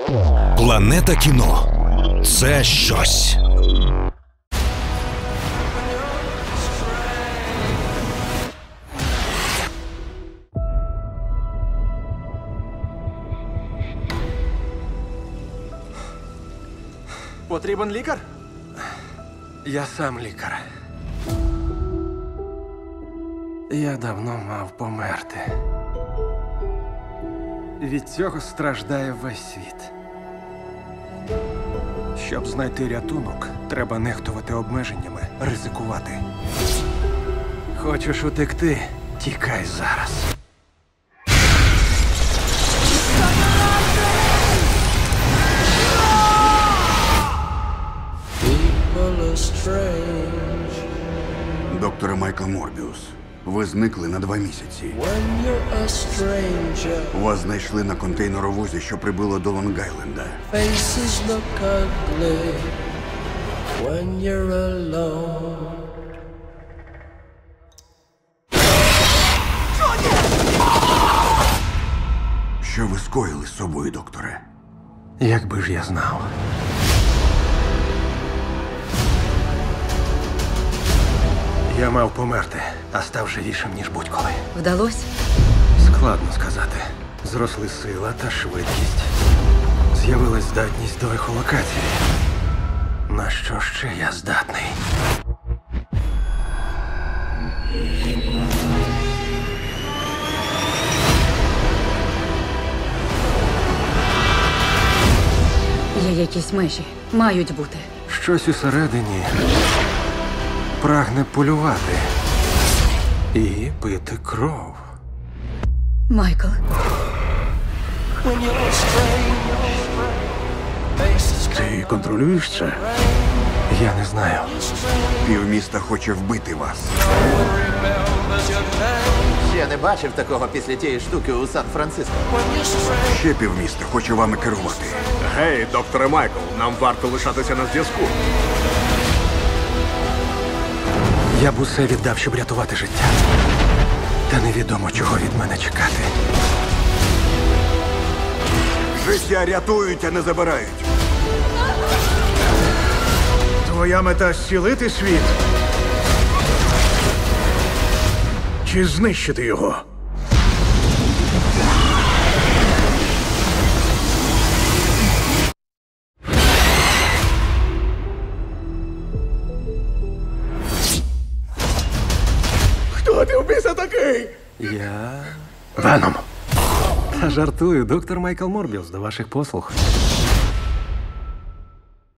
Планета кіно – це щось. Потрібен лікар? Я сам лікар. Я давно мав померти. Від цього страждає весь світ. Щоб знайти рятунок, треба нехтувати обмеженнями, ризикувати. Хочеш утекти? Тікай зараз. Докторе Майкл Морбіус, ви зникли на 2 місяці. Вас знайшли на контейнеровозі, що прибило до Лонг-Айленда. Що ви скоїли з собою, докторе? Якби ж я знав. Я мав померти, а став живішим, ніж будь-коли. Вдалося? Складно сказати. Зросли сила та швидкість. З'явилась здатність до ехолокації. На що ще я здатний? Є якісь межі. Мають бути. Щось усередині прагне полювати і пити кров. Майкл. Ти контролюєш це? Я не знаю. Півміста хоче вбити вас. Я не бачив такого після тієї штуки у Сан-Франциско. Ще півміста хоче вами керувати. Гей, докторе Майкл, нам варто лишатися на зв'язку. Я б усе віддав, щоб рятувати життя. Та невідомо, чого від мене чекати. Життя рятують, а не забирають. Твоя мета зцілити світ? Чи знищити його? Хто ти в біса такий? Я... Веном. Та жартую, доктор Майкл Морбіус, до ваших послуг.